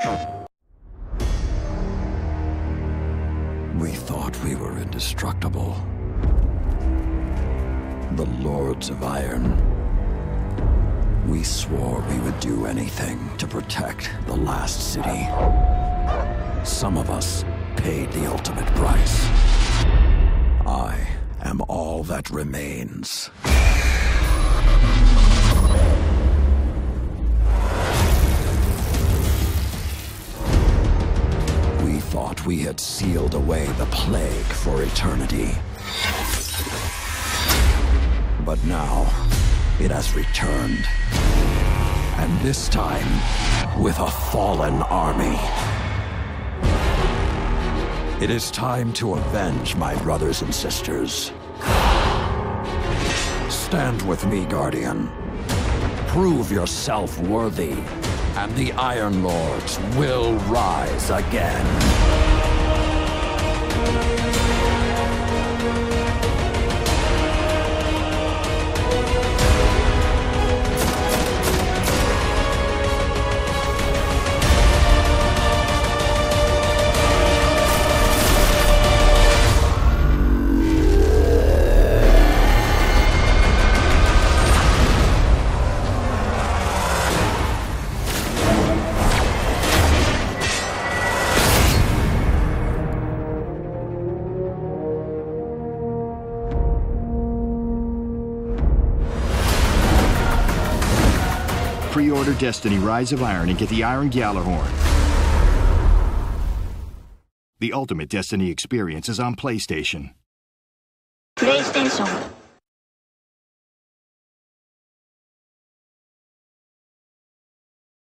We thought we were indestructible. The Lords of Iron. We swore we would do anything to protect the last city. Some of us paid the ultimate price. I am all that remains. We thought we had sealed away the plague for eternity. But now, it has returned. And this time, with a fallen army. It is time to avenge my brothers and sisters. Stand with me, Guardian. Prove yourself worthy, and the Iron Lords will rise again. Pre-order Destiny Rise of Iron and get the Iron Gjallarhorn. The ultimate Destiny experience is on PlayStation. PlayStation